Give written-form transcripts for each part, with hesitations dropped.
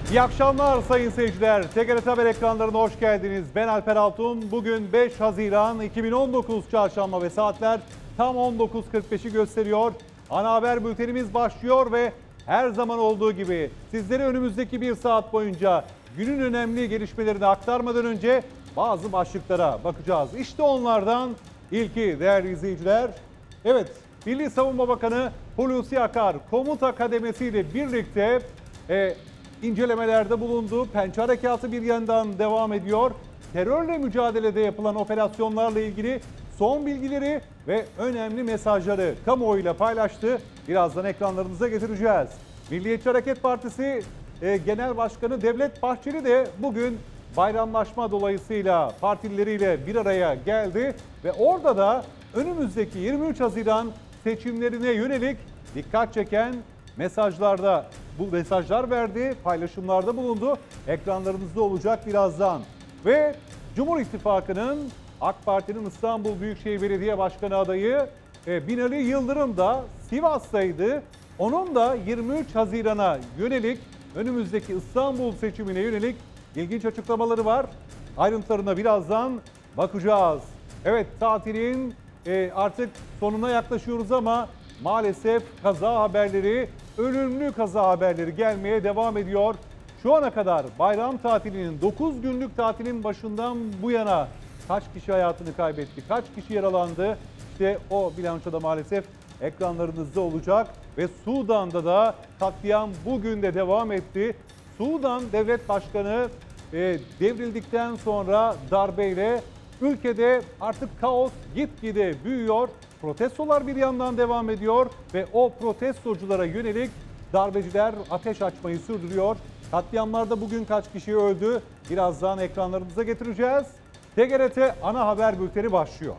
İyi akşamlar sayın seyirciler. TGRT Haber ekranlarına hoş geldiniz. Ben Alper Altun. Bugün 5 Haziran 2019 Çarşamba ve saatler tam 19.45'i gösteriyor. Ana haber bültenimiz başlıyor ve her zaman olduğu gibi sizlere önümüzdeki bir saat boyunca günün önemli gelişmelerini aktarmadan önce bazı başlıklara bakacağız. İşte onlardan ilki değerli izleyiciler. Evet, Milli Savunma Bakanı Hulusi Akar komuta kademesiyle birlikte incelemelerde bulundu. Pençe Harekatı bir yandan devam ediyor. Terörle mücadelede yapılan operasyonlarla ilgili son bilgileri ve önemli mesajları kamuoyuyla paylaştı. Birazdan ekranlarınıza getireceğiz. Milliyetçi Hareket Partisi Genel Başkanı Devlet Bahçeli de bugün bayramlaşma dolayısıyla partileriyle bir araya geldi ve orada da önümüzdeki 23 Haziran seçimlerine yönelik dikkat çeken bu mesajlar verdi, paylaşımlarda bulundu. Ekranlarınızda olacak birazdan. Ve Cumhur İttifakı'nın AK Parti'nin İstanbul Büyükşehir Belediye Başkanı adayı Binali Yıldırım da Sivas'taydı. Onun da 23 Haziran'a yönelik önümüzdeki İstanbul seçimine yönelik ilginç açıklamaları var. Ayrıntılarına birazdan bakacağız. Evet, tatilin artık sonuna yaklaşıyoruz ama maalesef kaza haberleri, ölümlü kaza haberleri gelmeye devam ediyor. Şu ana kadar bayram tatilinin 9 günlük tatilin başından bu yana kaç kişi hayatını kaybetti, kaç kişi yaralandı? İşte o bilançoda maalesef ekranlarınızda olacak ve Sudan'da da katliam bugün de devam etti. Sudan Devlet Başkanı devrildikten sonra darbeyle ülkede artık kaos gitgide büyüyor. Protestolar bir yandan devam ediyor ve o protestoculara yönelik darbeciler ateş açmayı sürdürüyor. Katliamlarda bugün kaç kişi öldü? Birazdan ekranlarımıza getireceğiz. TGRT ana haber bülteni başlıyor.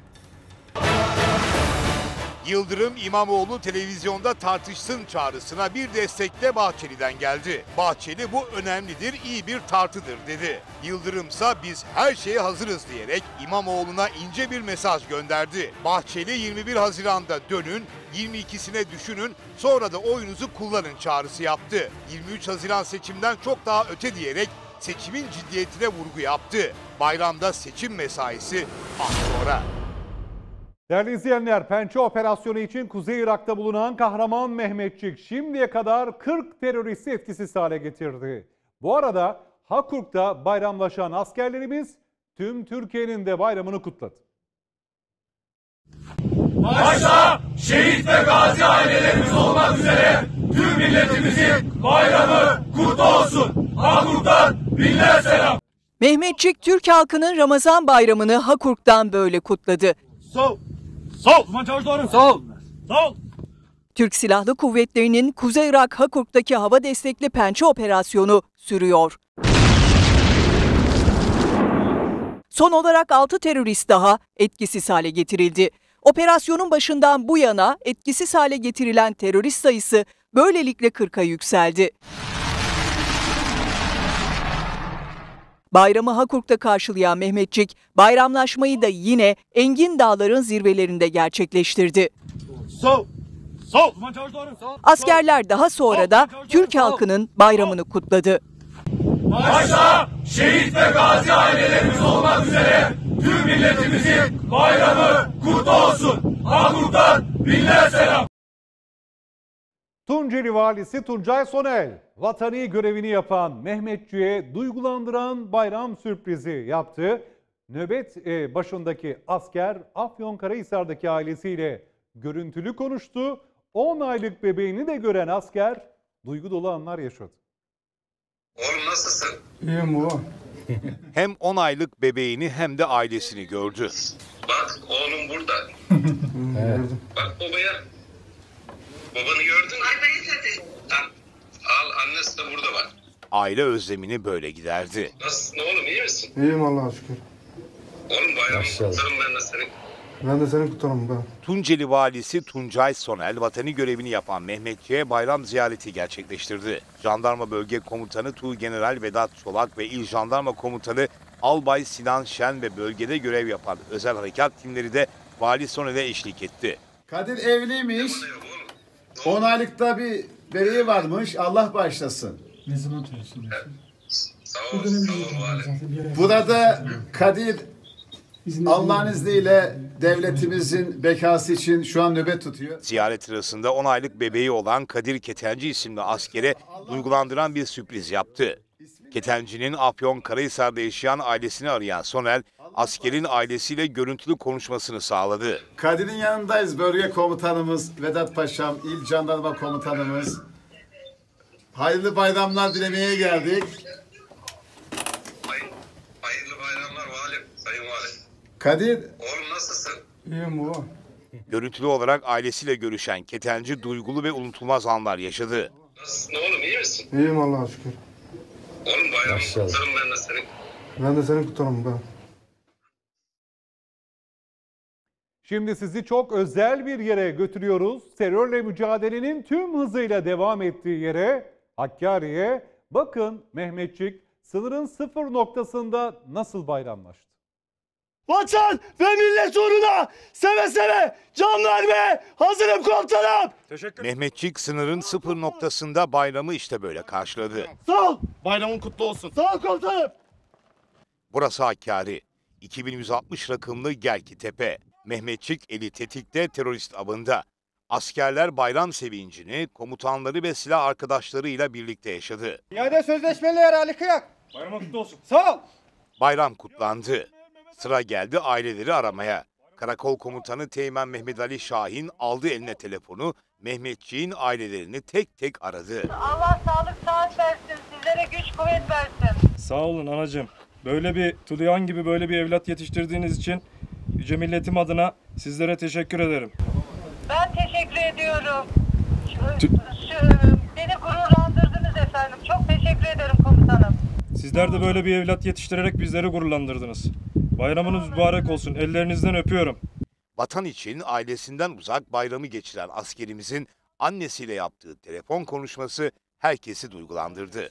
Yıldırım İmamoğlu televizyonda tartışsın çağrısına bir destekle Bahçeli'den geldi. Bahçeli bu önemlidir, iyi bir tartıdır dedi. Yıldırımsa biz her şeye hazırız diyerek İmamoğlu'na ince bir mesaj gönderdi. Bahçeli 21 Haziran'da dönün, 22'sine düşünün, sonra da oyunuzu kullanın çağrısı yaptı. 23 Haziran seçimden çok daha öte diyerek seçimin ciddiyetine vurgu yaptı. Bayramda seçim mesaisi az sonra. Değerli izleyenler, Pençe operasyonu için Kuzey Irak'ta bulunan kahraman Mehmetçik şimdiye kadar 40 teröristi etkisiz hale getirdi. Bu arada Hakurk'ta bayramlaşan askerlerimiz tüm Türkiye'nin de bayramını kutladı. Başta şehit ve gazi ailelerimiz olmak üzere tüm milletimizin bayramı kutlu olsun. Hakurk'tan binler selam. Mehmetçik Türk halkının Ramazan bayramını Hakurk'tan böyle kutladı. Sol. Sol. Uzman çavuş doğru. Sol. Sol. Türk Silahlı Kuvvetleri'nin Kuzey Irak Hakurk'taki hava destekli Pençe operasyonu sürüyor. Son olarak 6 terörist daha etkisiz hale getirildi. Operasyonun başından bu yana etkisiz hale getirilen terörist sayısı böylelikle 40'a yükseldi. Bayramı Hakurk'ta karşılayan Mehmetçik, bayramlaşmayı da yine Engin Dağlar'ın zirvelerinde gerçekleştirdi. Sol. Sol. Uzman çavuş doğru. Askerler daha sonra da Türk halkının bayramını kutladı. Başta şehit ve gazi ailelerimiz olmak üzere tüm milletimizin bayramı kutlu olsun. Hakurk'tan binler selam. Tunceli Valisi Tuncay Sonel, vatani görevini yapan Mehmetçiğe duygulandıran bayram sürprizi yaptı. Nöbet başındaki asker Afyonkarahisar'daki ailesiyle görüntülü konuştu. 10 aylık bebeğini de gören asker duygu dolu anlar yaşadı. Oğlum nasılsın? İyiyim baba. Hem 10 aylık bebeğini hem de ailesini gördü. Bak oğlum burada. Bak babaya. Babanı gördün mü? Tamam. Al, annesi de burada var. Aile özlemini böyle giderdi. Nasılsın oğlum, iyi misin? İyiyim Allah'a şükür. Oğlum bayramı kutlarım ben de seni. Ben de seni kutlarım baba. Tunceli Valisi Tuncay Sonel vatani görevini yapan Mehmetçiğe bayram ziyareti gerçekleştirdi. Jandarma Bölge Komutanı Tuğgeneral Vedat Çolak ve İl Jandarma Komutanı Albay Sinan Şen ve bölgede görev yapan özel harekat timleri de Vali Sonel'e eşlik etti. Kadir evliymiş. 10 aylıkta bir bebeği varmış. Allah bağışlasın. Ne zaman çalışıyorsunuz? Sağ ol vali. Burada Kadir Allah'ın izniyle devletimizin bekası için şu an nöbet tutuyor. Ziyaret sırasında 10 aylık bebeği olan Kadir Ketenci isimli askere duygulandıran bir sürpriz yaptı. Ketenci'nin Afyonkarahisar'da yaşayan ailesini arayan Soner, askerin ailesiyle görüntülü konuşmasını sağladı. Kadir'in yanındayız. Bölge komutanımız Vedat Paşam, İl Jandarma Komutanımız. Hayırlı bayramlar dilemeye geldik. Hayırlı bayramlar valim, sayın vali. Kadir, Oğlum nasılsın? İyiyim baba. Görüntülü olarak ailesiyle görüşen Ketenci duygulu ve unutulmaz anlar yaşadı. Nasılsın oğlum, iyi misin? İyiyim Allah'a şükür. Oğlum bayramı kutlarım ben de senin. Ben de seni kutlarım baba. Şimdi sizi çok özel bir yere götürüyoruz. Terörle mücadelenin tüm hızıyla devam ettiği yere, Hakkari'ye. Bakın Mehmetçik sınırın sıfır noktasında nasıl bayramlaştı. Vatan ve millet uğruna seve seve can vermeye hazırım komutanım. Mehmetçik sınırın sıfır noktasında bayramı işte böyle karşıladı. Sağ ol. Bayramın kutlu olsun. Sağ ol komutanım. Burası Hakkari. 2160 rakımlı Gerkitepe. Mehmetçik eli tetikte terörist avında. Askerler bayram sevincini komutanları ve silah arkadaşlarıyla birlikte yaşadı. İade sözleşmeleri Ali Kıyak. Bayramın kutlu olsun. Sağ ol. Bayram kutlandı. Sıra geldi aileleri aramaya. Karakol komutanı Teğmen Mehmet Ali Şahin aldı eline telefonu, Mehmetçiğin ailelerini tek tek aradı. Allah sağlık sıhhat versin, sizlere güç kuvvet versin. Sağ olun anacığım. Böyle bir Tuluyan gibi böyle bir evlat yetiştirdiğiniz için yüce milletim adına sizlere teşekkür ederim. Ben teşekkür ediyorum. Beni gururlandırdınız efendim. Çok teşekkür ederim komutanım. Sizler de böyle bir evlat yetiştirerek bizleri gururlandırdınız. Bayramınız mübarek olsun. Ellerinizden öpüyorum. Vatan için ailesinden uzak bayramı geçiren askerimizin annesiyle yaptığı telefon konuşması herkesi duygulandırdı.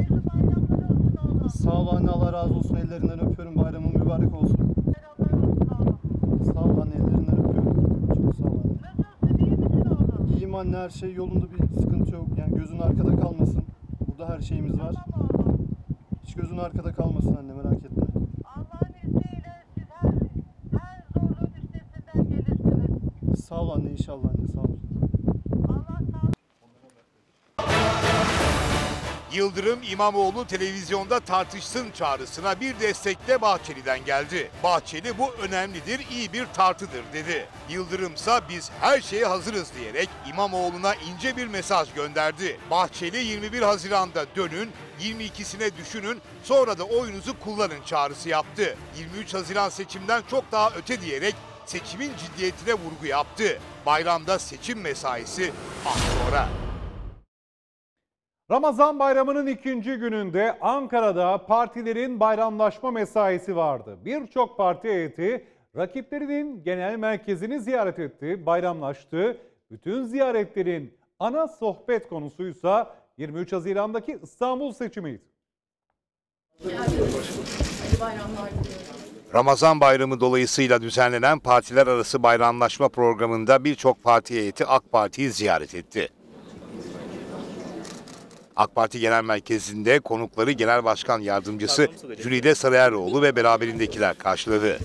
Sağ ol anne, Allah razı olsun. Ellerinden öpüyorum. Bayramın mübarek olsun. Sağ ol anne, ellerinden öpüyorum. Çok sağ ol anne. Nasılsın, iyi misin oğlum? İyiyim anne, her şey yolunda, bir sıkıntı yok. Yani gözün arkada kalmasın. Burada her şeyimiz var. Tamam oğlum. Hiç gözün arkada kalmasın anne, merak etme. Allah'ın izniyle siz her zorluğun üstesinden gelirsiniz. Sağ ol anne, inşallah anne, sağ ol. Allah sağlık. Yıldırım İmamoğlu televizyonda tartışsın çağrısına bir destek de Bahçeli'den geldi. Bahçeli bu önemlidir, iyi bir tartıdır dedi. Yıldırımsa biz her şeye hazırız diyerek İmamoğlu'na ince bir mesaj gönderdi. Bahçeli 21 Haziran'da dönün, 22'sine düşünün, sonra da oyunuzu kullanın çağrısı yaptı. 23 Haziran seçimden çok daha öte diyerek seçimin ciddiyetine vurgu yaptı. Bayramda seçim mesaisi az sonra. Ramazan bayramının ikinci gününde Ankara'da partilerin bayramlaşma mesaisi vardı. Birçok parti heyeti rakiplerinin genel merkezini ziyaret etti, bayramlaştı. Bütün ziyaretlerin ana sohbet konusuysa 23 Haziran'daki İstanbul seçimiydi. Ramazan bayramı dolayısıyla düzenlenen partiler arası bayramlaşma programında birçok parti heyeti AK Parti'yi ziyaret etti. AK Parti Genel Merkezi'nde konukları Genel Başkan Yardımcısı Jülide Sarıeroğlu ve beraberindekiler karşıladı.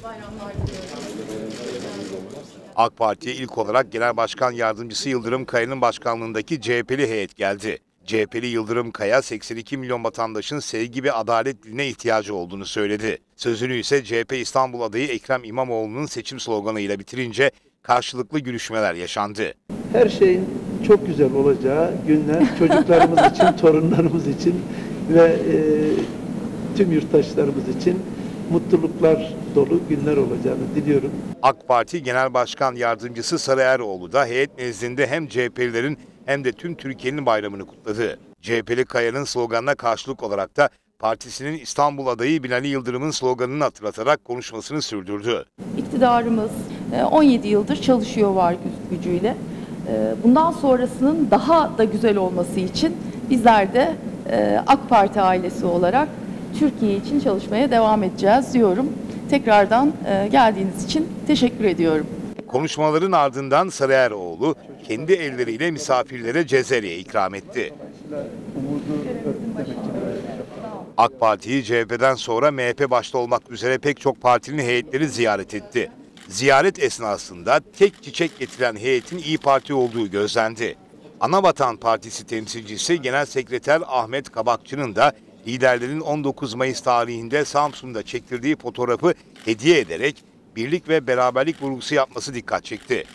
AK Parti'ye ilk olarak Genel Başkan Yardımcısı Yıldırım Kaya'nın başkanlığındaki CHP'li heyet geldi. CHP'li Yıldırım Kaya 82 milyon vatandaşın sevgi ve adalet diline ihtiyacı olduğunu söyledi. Sözünü ise CHP İstanbul adayı Ekrem İmamoğlu'nun seçim sloganıyla bitirince karşılıklı görüşmeler yaşandı. Her şeyin çok güzel olacağı günler çocuklarımız için, torunlarımız için ve tüm yurttaşlarımız için mutluluklar dolu günler olacağını diliyorum. AK Parti Genel Başkan Yardımcısı Sarıeroğlu da heyet nezdinde hem CHP'lilerin hem de tüm Türkiye'nin bayramını kutladı. CHP'li Kaya'nın sloganına karşılık olarak da partisinin İstanbul adayı Binali Yıldırım'ın sloganını hatırlatarak konuşmasını sürdürdü. İktidarımız 17 yıldır çalışıyor var gücüyle. Bundan sonrasının daha da güzel olması için bizler de AK Parti ailesi olarak Türkiye için çalışmaya devam edeceğiz diyorum. Tekrardan geldiğiniz için teşekkür ediyorum. Konuşmaların ardından Sarıeroğlu kendi elleriyle misafirlere cezerye ikram etti. Umudu AK Parti'yi CHP'den sonra MHP başta olmak üzere pek çok partinin heyetleri ziyaret etti. Ziyaret esnasında tek çiçek getiren heyetin İYİ Parti olduğu gözlendi. Anavatan Partisi temsilcisi Genel Sekreter Ahmet Kabakçı'nın da liderlerin 19 Mayıs tarihinde Samsun'da çektirdiği fotoğrafı hediye ederek birlik ve beraberlik vurgusu yapması dikkat çekti.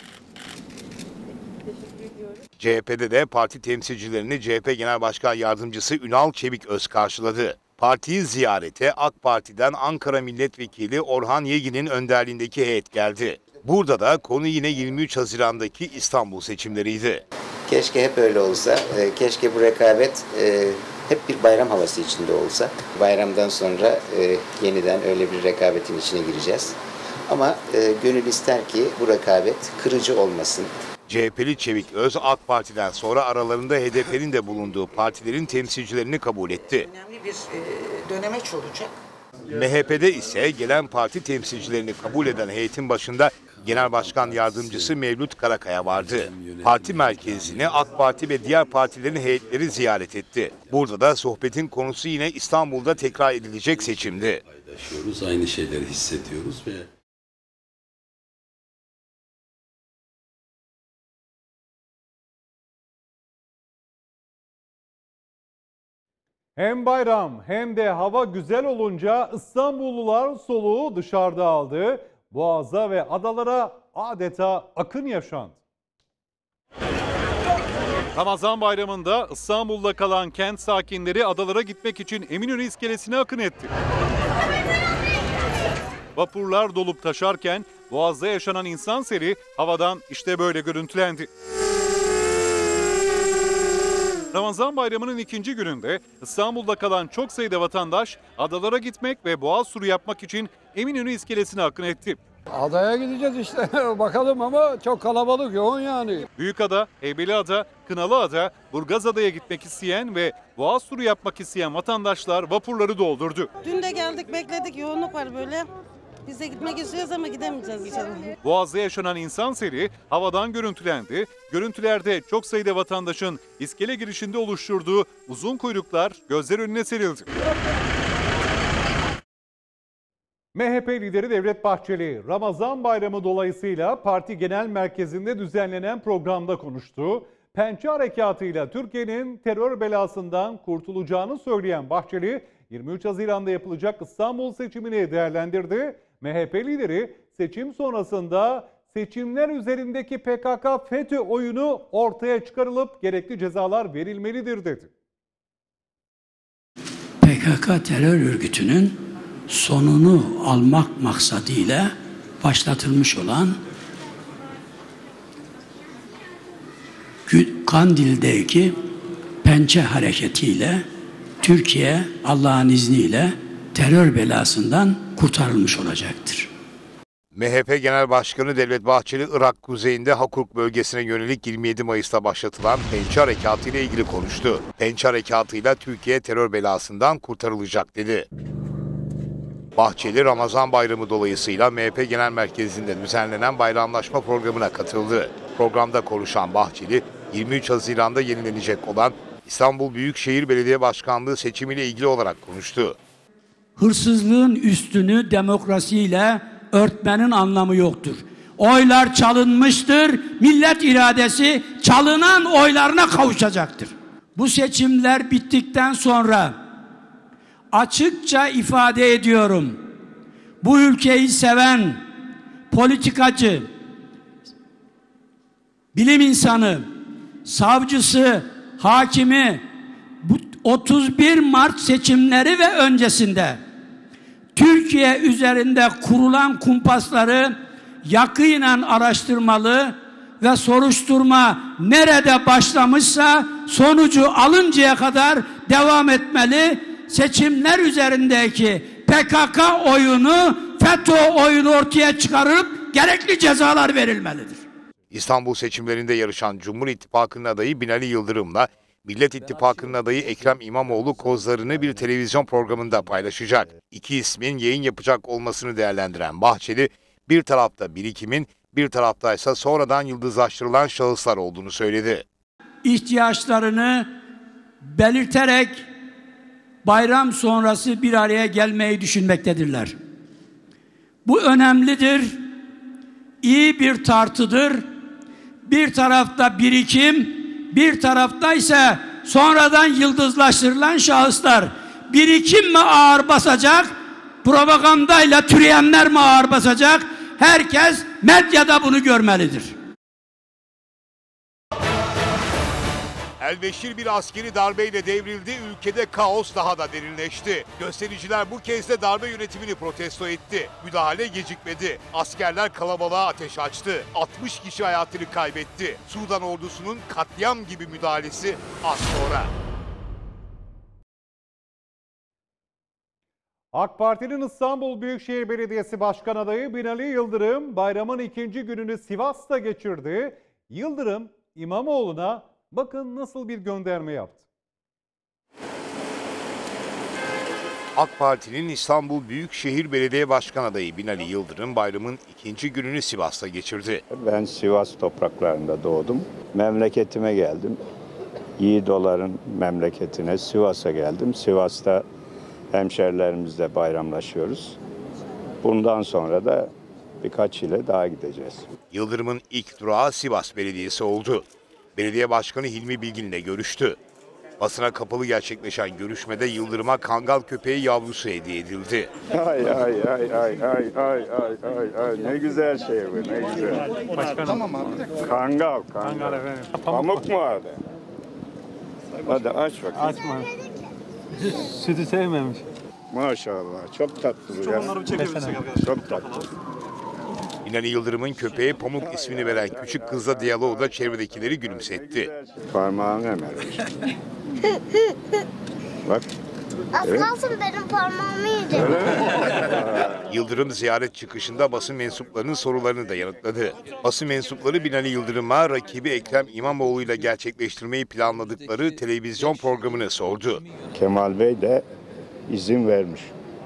CHP'de de parti temsilcilerini CHP Genel Başkan Yardımcısı Ünal Çeviköz karşıladı. Partiyi ziyarete AK Parti'den Ankara Milletvekili Orhan Yegin'in önderliğindeki heyet geldi. Burada da konu yine 23 Haziran'daki İstanbul seçimleriydi. Keşke hep öyle olsa, keşke bu rekabet hep bir bayram havası içinde olsa. Bayramdan sonra yeniden öyle bir rekabetin içine gireceğiz. Ama gönül ister ki bu rekabet kırıcı olmasın. CHP'li Çeviköz, AK Parti'den sonra aralarında HDP'nin de bulunduğu partilerin temsilcilerini kabul etti. Önemli bir dönemeç olacak. MHP'de ise gelen parti temsilcilerini kabul eden heyetin başında Genel Başkan Yardımcısı Mevlüt Karakaya vardı. Parti merkezini AK Parti ve diğer partilerin heyetleri ziyaret etti. Burada da sohbetin konusu yine İstanbul'da tekrar edilecek seçimdi. Aynı şeyleri hissediyoruz ve Hem bayram hem de hava güzel olunca İstanbullular soluğu dışarıda aldı. Boğaz'a ve adalara adeta akın yaşandı. Ramazan bayramında İstanbul'da kalan kent sakinleri adalara gitmek için Eminönü iskelesine akın etti. Vapurlar dolup taşarken Boğaz'da yaşanan insan seli havadan işte böyle görüntülendi. Ramazan bayramının ikinci gününde İstanbul'da kalan çok sayıda vatandaş adalara gitmek ve boğaz turu yapmak için Eminönü iskelesine akın etti. Adaya gideceğiz işte bakalım ama çok kalabalık yoğun yani. Büyükada, Heybeliada, Kınalıada, Burgazada'ya gitmek isteyen ve boğaz turu yapmak isteyen vatandaşlar vapurları doldurdu. Dün de geldik bekledik yoğunluk var böyle. Biz de gitmek istiyoruz ama gidemeyeceğiz inşallah. Boğaz'da yaşanan insan seli havadan görüntülendi. Görüntülerde çok sayıda vatandaşın iskele girişinde oluşturduğu uzun kuyruklar gözler önüne serildi. MHP lideri Devlet Bahçeli, Ramazan bayramı dolayısıyla parti genel merkezinde düzenlenen programda konuştu. Pençe harekatıyla Türkiye'nin terör belasından kurtulacağını söyleyen Bahçeli, 23 Haziran'da yapılacak İstanbul seçimini değerlendirdi. MHP lideri seçim sonrasında seçimler üzerindeki PKK-FETÖ oyunu ortaya çıkarılıp gerekli cezalar verilmelidir dedi. PKK terör örgütünün sonunu almak maksadıyla başlatılmış olan Kandil'deki pençe hareketiyle Türkiye Allah'ın izniyle terör belasından kurtarılmış olacaktır. MHP Genel Başkanı Devlet Bahçeli, Irak kuzeyinde Hakurk bölgesine yönelik 27 Mayıs'ta başlatılan Pençe Harekatı ile ilgili konuştu. Pençe Harekatı'yla Türkiye terör belasından kurtarılacak dedi. Bahçeli, Ramazan bayramı dolayısıyla MHP Genel Merkezi'nde düzenlenen bayramlaşma programına katıldı. Programda konuşan Bahçeli, 23 Haziran'da yenilenecek olan İstanbul Büyükşehir Belediye Başkanlığı seçimiyle ilgili olarak konuştu. Hırsızlığın üstünü demokrasiyle örtmenin anlamı yoktur. Oylar çalınmıştır, millet iradesi çalınan oylarına kavuşacaktır. Bu seçimler bittikten sonra açıkça ifade ediyorum. Bu ülkeyi seven politikacı, bilim insanı, savcısı, hakimi bu 31 Mart seçimleri ve öncesinde Türkiye üzerinde kurulan kumpasları yakinen araştırmalı ve soruşturma nerede başlamışsa sonucu alıncaya kadar devam etmeli. Seçimler üzerindeki PKK oyunu, FETÖ oyunu ortaya çıkarıp gerekli cezalar verilmelidir. İstanbul seçimlerinde yarışan Cumhur İttifakı'nın adayı Binali Yıldırım'la Millet İttifakı'nın adayı Ekrem İmamoğlu kozlarını bir televizyon programında paylaşacak. İki ismin yayın yapacak olmasını değerlendiren Bahçeli, bir tarafta birikimin, bir taraftaysa sonradan yıldızlaştırılan şahıslar olduğunu söyledi. İhtiyaçlarını belirterek bayram sonrası bir araya gelmeyi düşünmektedirler. Bu önemlidir, iyi bir tartıdır. Bir tarafta birikim, bir tarafta ise sonradan yıldızlaştırılan şahıslar. Birikim mi ağır basacak, propagandayla türeyenler mi ağır basacak? Herkes medyada bunu görmelidir. Elbeşir bir askeri darbeyle devrildi, ülkede kaos daha da derinleşti. Göstericiler bu kez de darbe yönetimini protesto etti. Müdahale gecikmedi. Askerler kalabalığa ateş açtı. 60 kişi hayatını kaybetti. Sudan ordusunun katliam gibi müdahalesi az sonra. AK Parti'nin İstanbul Büyükşehir Belediyesi Başkan adayı Binali Yıldırım bayramın ikinci gününü Sivas'ta geçirdi. Yıldırım İmamoğlu'na bakın nasıl bir gönderme yaptı. AK Parti'nin İstanbul Büyükşehir Belediye Başkan adayı Binali Yıldırım bayramın ikinci gününü Sivas'ta geçirdi. Ben Sivas topraklarında doğdum. Memleketime geldim. Yiğidoların memleketine Sivas'a geldim. Sivas'ta hemşerilerimizle bayramlaşıyoruz. Bundan sonra da birkaç ile daha gideceğiz. Yıldırım'ın ilk durağı Sivas Belediyesi oldu. Belediye Başkanı Hilmi Bilgin'le görüştü. Basına kapalı gerçekleşen görüşmede Yıldırım'a kangal köpeği yavrusu hediye edildi. Ay ne güzel şey bu, ne güzel. Başkanım. Tamam abi. Kangal. Kangal efendim. Pamuk mu vardı? Hadi aç bakayım. Açma. Sütü sevmemiş. Maşallah çok tatlı bu ya. Çok tatlı. Binali Yıldırım'ın köpeğe Pamuk ismini veren küçük kızla diyaloğu da çevredekileri gülümsetti. Parmağını emermiş. Bak. Az kalsın benim parmağımı yiyecek. Yıldırım ziyaret çıkışında basın mensuplarının sorularını da yanıtladı. Basın mensupları Binali Yıldırım'a rakibi Ekrem İmamoğlu ile gerçekleştirmeyi planladıkları televizyon programını sordu. Kemal Bey de izin vermiş.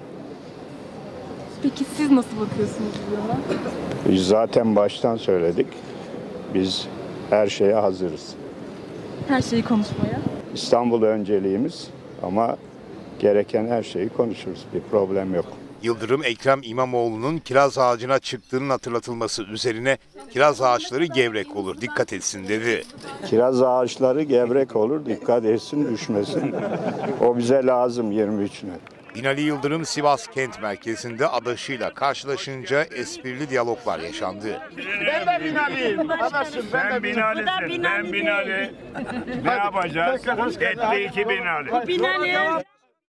Peki siz nasıl bakıyorsunuz buna? Biz zaten baştan söyledik. Biz her şeye hazırız. Her şeyi konuşmaya? İstanbul önceliğimiz ama gereken her şeyi konuşuruz. Bir problem yok. Yıldırım, Ekrem İmamoğlu'nun kiraz ağacına çıktığının hatırlatılması üzerine kiraz ağaçları gevrek olur, dikkat etsin dedi. Kiraz ağaçları gevrek olur, dikkat etsin düşmesin. O bize lazım 23'üne. Binali Yıldırım Sivas kent merkezinde adaşıyla karşılaşınca esprili diyaloglar yaşandı. Ben de Binali'yim. Adaşım ben Binali'sin. Ben Binali. Ne yapacağız? Etti iki Binali. Binali.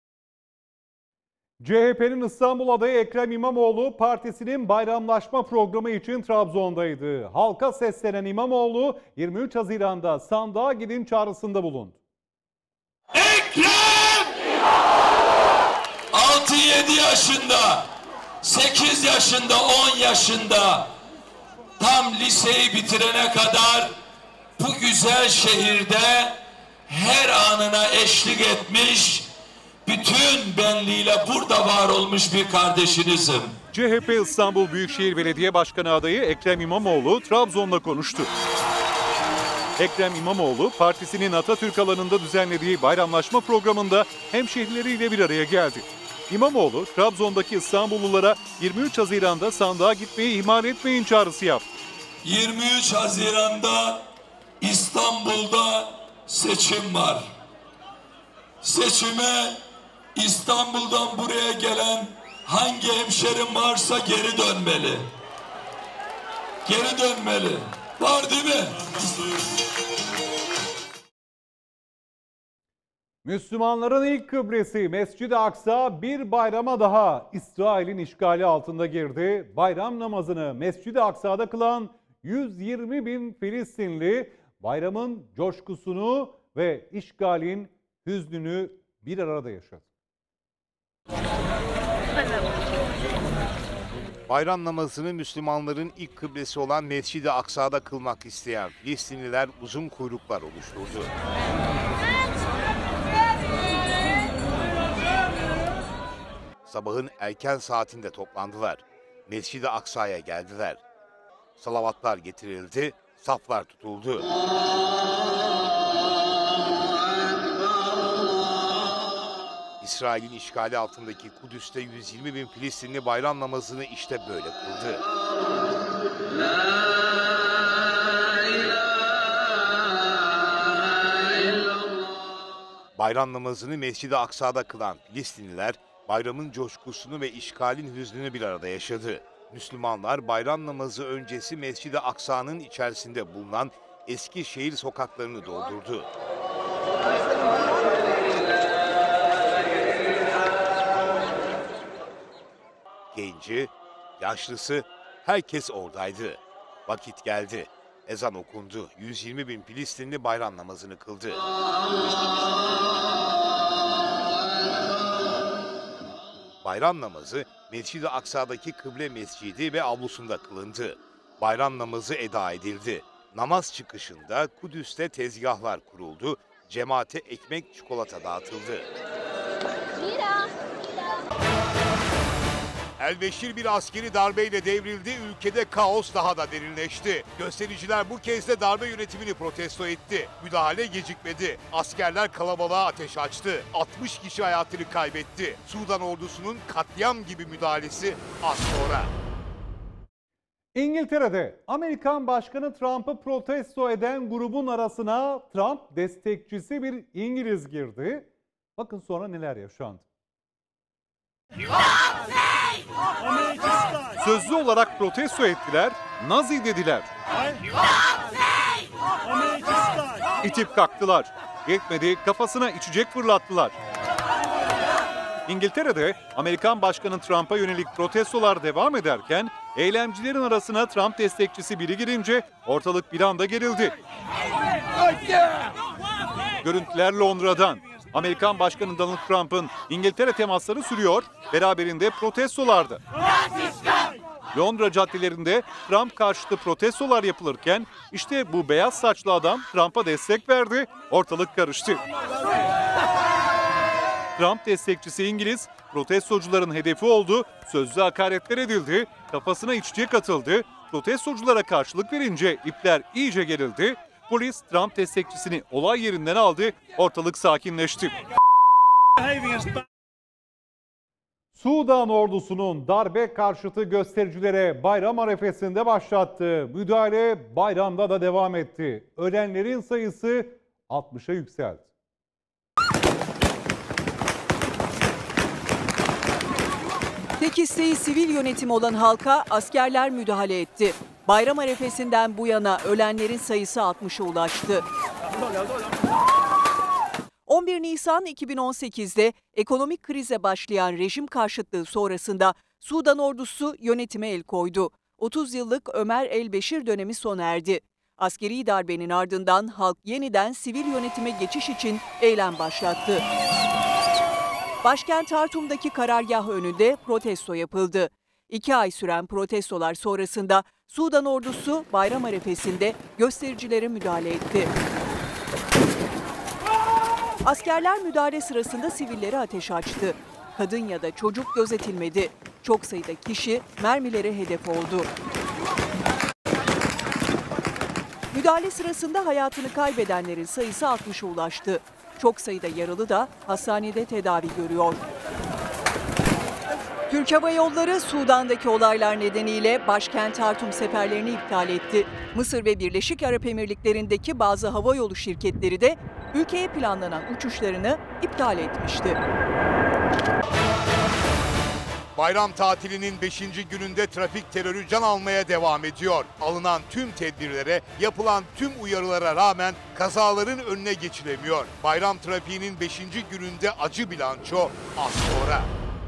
CHP'nin İstanbul adayı Ekrem İmamoğlu partisinin bayramlaşma programı için Trabzon'daydı. Halka seslenen İmamoğlu 23 Haziran'da sandığa gidin çağrısında bulundu. Ekrem! 6-7 yaşında, 8 yaşında, 10 yaşında tam liseyi bitirene kadar bu güzel şehirde her anına eşlik etmiş, bütün benliğiyle burada var olmuş bir kardeşinizim. CHP İstanbul Büyükşehir Belediye Başkanı adayı Ekrem İmamoğlu Trabzon'da konuştu. Ekrem İmamoğlu partisinin Atatürk alanında düzenlediği bayramlaşma programında hemşehrileriyle bir araya geldi. İmamoğlu Trabzon'daki İstanbullulara 23 Haziran'da sandığa gitmeyi ihmal etmeyin çağrısı yaptı. 23 Haziran'da İstanbul'da seçim var. Seçime İstanbul'dan buraya gelen hangi hemşerim varsa geri dönmeli. Geri dönmeli. Var değil mi? Müslümanların ilk kıblesi Mescid-i Aksa bir bayrama daha İsrail'in işgali altında girdi. Bayram namazını Mescid-i Aksa'da kılan 120 bin Filistinli bayramın coşkusunu ve işgalin hüznünü bir arada yaşadı. Bayram namazını Müslümanların ilk kıblesi olan Mescid-i Aksa'da kılmak isteyen Filistinliler uzun kuyruklar oluşturdu. Sabahın erken saatinde toplandılar. Mescid-i Aksa'ya geldiler. Salavatlar getirildi, saflar tutuldu. İsrail'in işgali altındaki Kudüs'te 120 bin Filistinli bayram namazını işte böyle kıldı. Bayram namazını Mescid-i Aksa'da kılan Filistinliler bayramın coşkusunu ve işgalin hüznünü bir arada yaşadı. Müslümanlar bayram namazı öncesi Mescid-i Aksa'nın içerisinde bulunan eski şehir sokaklarını doldurdu. Genci, yaşlısı, herkes oradaydı. Vakit geldi. Ezan okundu. 120 bin Filistinli bayram namazını kıldı. Bayram namazı Mescid-i Aksa'daki Kıble Mescidi ve avlusunda kılındı. Bayram namazı eda edildi. Namaz çıkışında Kudüs'te tezgahlar kuruldu. Cemaate ekmek, çikolata dağıtıldı. El-Beşir bir askeri darbeyle devrildi, ülkede kaos daha da derinleşti. Göstericiler bu kez de darbe yönetimini protesto etti. Müdahale gecikmedi. Askerler kalabalığa ateş açtı. 60 kişi hayatını kaybetti. Sudan ordusunun katliam gibi müdahalesi az sonra. İngiltere'de Amerikan Başkanı Trump'ı protesto eden grubun arasına Trump destekçisi bir İngiliz girdi. Bakın sonra neler yaşandı. Sözlü olarak protesto ettiler, Nazi dediler. İtip kalktılar. Yetmedi, kafasına içecek fırlattılar. İngiltere'de Amerikan Başkanı Trump'a yönelik protestolar devam ederken eylemcilerin arasına Trump destekçisi biri girince ortalık bir anda gerildi. Görüntüler Londra'dan. Amerikan Başkanı Donald Trump'ın İngiltere temasları sürüyor, beraberinde protestolardı. Londra caddelerinde Trump karşıtı protestolar yapılırken işte bu beyaz saçlı adam Trump'a destek verdi, ortalık karıştı. Trump destekçisi İngiliz, protestocuların hedefi oldu, sözlü hakaretler edildi, kafasına içecek atıldı, protestoculara karşılık verince ipler iyice gerildi. Polis Trump destekçisini olay yerinden aldı, ortalık sakinleşti. Sudan ordusunun darbe karşıtı göstericilere bayram arefesinde başlattığı müdahale bayramda da devam etti. Ölenlerin sayısı 60'a yükseldi. Tek isteği sivil yönetim olan halka askerler müdahale etti. Bayram arefesinden bu yana ölenlerin sayısı 60'a ulaştı. 11 Nisan 2018'de ekonomik krize başlayan rejim karşıtlığı sonrasında Sudan ordusu yönetime el koydu. 30 yıllık Ömer el-Beşir dönemi sona erdi. Askeri darbenin ardından halk yeniden sivil yönetime geçiş için eylem başlattı. Başkent Hartum'daki karargah önünde protesto yapıldı. 2 ay süren protestolar sonrasında Sudan ordusu bayram arefesinde göstericilere müdahale etti. Askerler müdahale sırasında sivillere ateş açtı. Kadın ya da çocuk gözetilmedi. Çok sayıda kişi mermilere hedef oldu. Müdahale sırasında hayatını kaybedenlerin sayısı 60'a ulaştı. Çok sayıda yaralı da hastanede tedavi görüyor. Türk Hava Yolları Sudan'daki olaylar nedeniyle başkent Hartum seferlerini iptal etti. Mısır ve Birleşik Arap Emirlikleri'ndeki bazı havayolu şirketleri de ülkeye planlanan uçuşlarını iptal etmişti. Bayram tatilinin 5. gününde trafik terörü can almaya devam ediyor. Alınan tüm tedbirlere, yapılan tüm uyarılara rağmen kazaların önüne geçilemiyor. Bayram trafiğinin 5. gününde acı bilanço az sonra.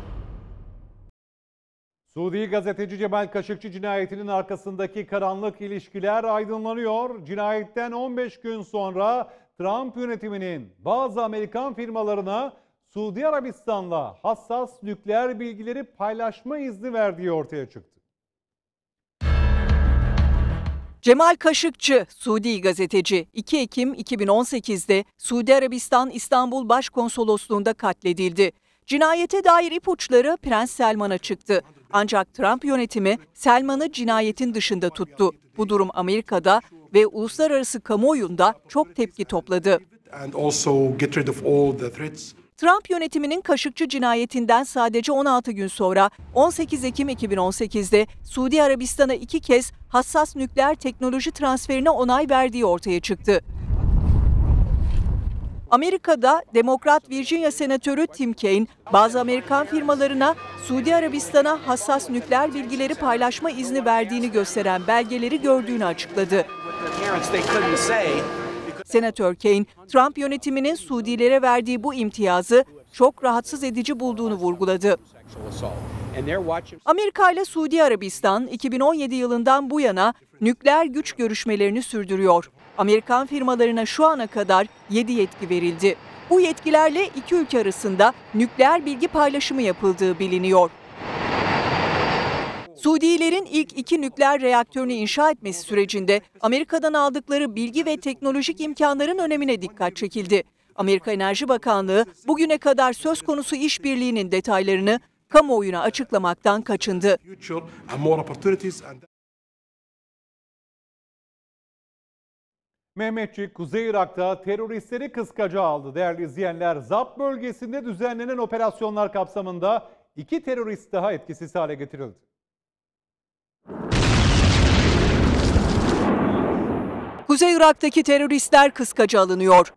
Suudi gazeteci Cemal Kaşıkçı cinayetinin arkasındaki karanlık ilişkiler aydınlanıyor. Cinayetten 15 gün sonra Trump yönetiminin bazı Amerikan firmalarına Suudi Arabistan'la hassas nükleer bilgileri paylaşma izni verdiği ortaya çıktı. Cemal Kaşıkçı, Suudi gazeteci, 2 Ekim 2018'de Suudi Arabistan İstanbul Başkonsolosluğu'nda katledildi. Cinayete dair ipuçları Prens Selman'a çıktı. Ancak Trump yönetimi Selman'ı cinayetin dışında tuttu. Bu durum Amerika'da ve uluslararası kamuoyunda çok tepki topladı. Trump yönetiminin Kaşıkçı cinayetinden sadece 16 gün sonra 18 Ekim 2018'de Suudi Arabistan'a 2 kez hassas nükleer teknoloji transferine onay verdiği ortaya çıktı. Amerika'da Demokrat Virginia Senatörü Tim Kaine, bazı Amerikan firmalarına Suudi Arabistan'a hassas nükleer bilgileri paylaşma izni verdiğini gösteren belgeleri gördüğünü açıkladı. Senatör Kaine, Trump yönetiminin Suudilere verdiği bu imtiyazı çok rahatsız edici bulduğunu vurguladı. Amerika ile Suudi Arabistan 2017 yılından bu yana nükleer güç görüşmelerini sürdürüyor. Amerikan firmalarına şu ana kadar 7 yetki verildi. Bu yetkilerle iki ülke arasında nükleer bilgi paylaşımı yapıldığı biliniyor. Suudilerin ilk 2 nükleer reaktörünü inşa etmesi sürecinde Amerika'dan aldıkları bilgi ve teknolojik imkanların önemine dikkat çekildi. Amerika Enerji Bakanlığı bugüne kadar söz konusu işbirliğinin detaylarını kamuoyuna açıklamaktan kaçındı. Mehmetçik, Kuzey Irak'ta teröristleri kıskaca aldı. Değerli izleyenler, ZAP bölgesinde düzenlenen operasyonlar kapsamında 2 terörist daha etkisiz hale getirildi. Kuzey Irak'taki teröristler kıskaca alınıyor.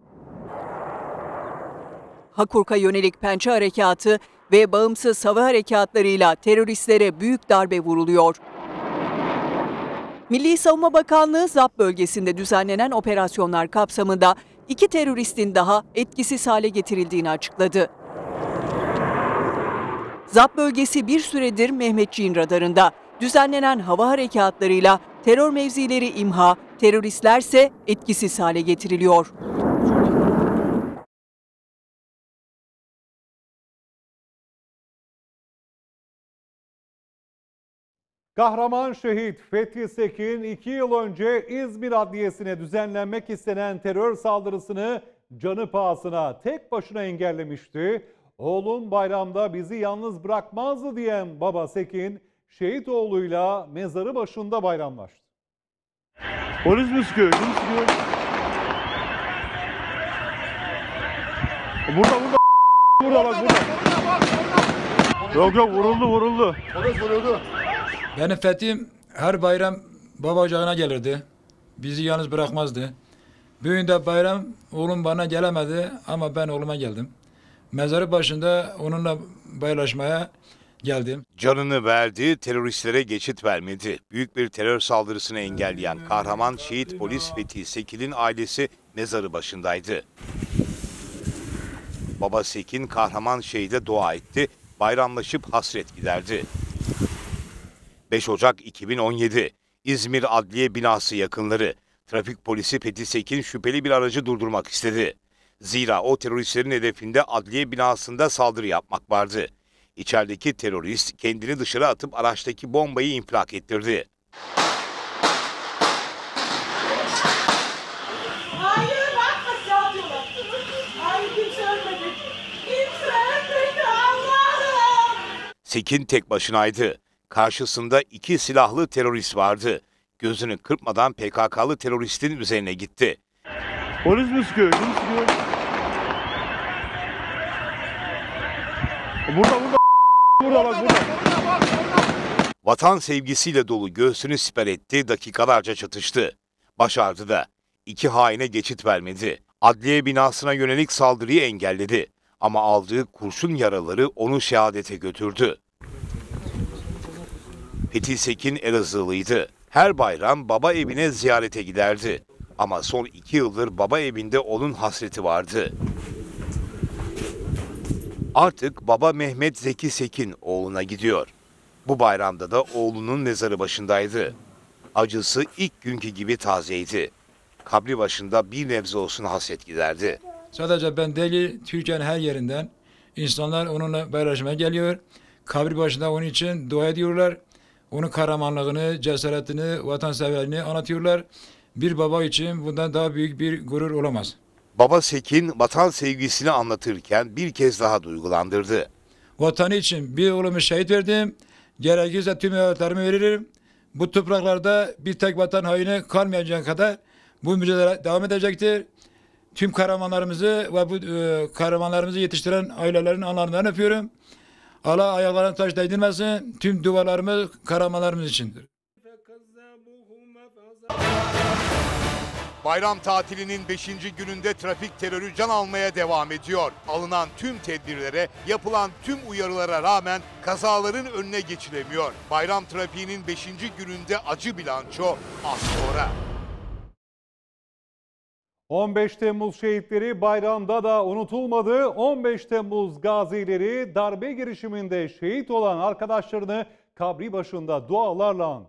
Hakurk'a yönelik Pençe Harekatı ve bağımsız hava harekatlarıyla teröristlere büyük darbe vuruluyor. Milli Savunma Bakanlığı ZAP bölgesinde düzenlenen operasyonlar kapsamında 2 teröristin daha etkisiz hale getirildiğini açıkladı. ZAP bölgesi bir süredir Mehmetçiğin radarında. Düzenlenen hava harekatlarıyla terör mevzileri imha, teröristlerse etkisiz hale getiriliyor. Kahraman şehit Fethi Sekin 2 yıl önce İzmir Adliyesi'ne düzenlenmek istenen terör saldırısını canı pahasına tek başına engellemişti. Oğlum bayramda bizi yalnız bırakmazdı diyen baba Sekin, şehit oğluyla mezarı başında bayramlaştı. Polis mi sıkıyor? Kim sıkıyor? Burada bak burada. Yok vuruldu. Polis vuruldu. Benim Fethi'm her bayram baba ocağına gelirdi. Bizi yalnız bırakmazdı. Bugün de bayram oğlum bana gelemedi ama ben oğluma geldim. Mezarı başında onunla paylaşmaya geldim. Canını verdi, teröristlere geçit vermedi. Büyük bir terör saldırısını engelleyen kahraman şehit polis Fethi Sekin'in ailesi mezarı başındaydı. Baba Sekin kahraman şehide dua etti, bayramlaşıp hasret giderdi. 5 Ocak 2017, İzmir Adliye Binası yakınları. Trafik polisi Fethi Sekin şüpheli bir aracı durdurmak istedi. Zira o teröristlerin hedefinde adliye binasında saldırı yapmak vardı. İçerideki terörist kendini dışarı atıp araçtaki bombayı infilak ettirdi. Hayır bak aşağı diyorlar. Hayır kimse ölmedi. Kimse ölmedi Allah'ım. Sekin tek başınaydı. Karşısında 2 silahlı terörist vardı. Gözünü kırpmadan PKK'lı teröristin üzerine gitti. Polis mi sıkıyor? Kim sıkıyor? Burada. Vatan sevgisiyle dolu göğsünü siper etti, dakikalarca çatıştı. Başardı da. 2 haine geçit vermedi. Adliye binasına yönelik saldırıyı engelledi. Ama aldığı kurşun yaraları onu şehadete götürdü. Fethi Sekin Elazığlıydı. Her bayram baba evine ziyarete giderdi. Ama son 2 yıldır baba evinde onun hasreti vardı. Artık baba Mehmet Zeki Sekin oğluna gidiyor. Bu bayramda da oğlunun mezarı başındaydı. Acısı ilk günkü gibi tazeydi. Kabri başında bir nebze olsun hasret giderdi. Sadece ben değil, Türkiye'nin her yerinden insanlar onunla paylaşmaya geliyor. Kabri başında onun için dua ediyorlar. Onun kahramanlığını, cesaretini, vatanseverliğini anlatıyorlar. Bir baba için bundan daha büyük bir gurur olamaz. Baba Sekin vatan sevgisini anlatırken bir kez daha duygulandırdı. Vatanı için bir oğlumu şehit verdim. Gerekirse tüm hayatlarımı veririm. Bu topraklarda bir tek vatan haini kalmayacak kadar bu mücadele devam edecektir. Tüm kahramanlarımızı ve bu kahramanlarımızı yetiştiren ailelerin analarından öpüyorum. Allah ayaklarına taş değdirmesin. Tüm dualarımız kahramanlarımız içindir. Bayram tatilinin 5. gününde trafik terörü can almaya devam ediyor. Alınan tüm tedbirlere, yapılan tüm uyarılara rağmen kazaların önüne geçilemiyor. Bayram trafiğinin 5. gününde acı bilanço az sonra. 15 Temmuz şehitleri bayramda da unutulmadı. 15 Temmuz gazileri darbe girişiminde şehit olan arkadaşlarını kabri başında dualarla andı.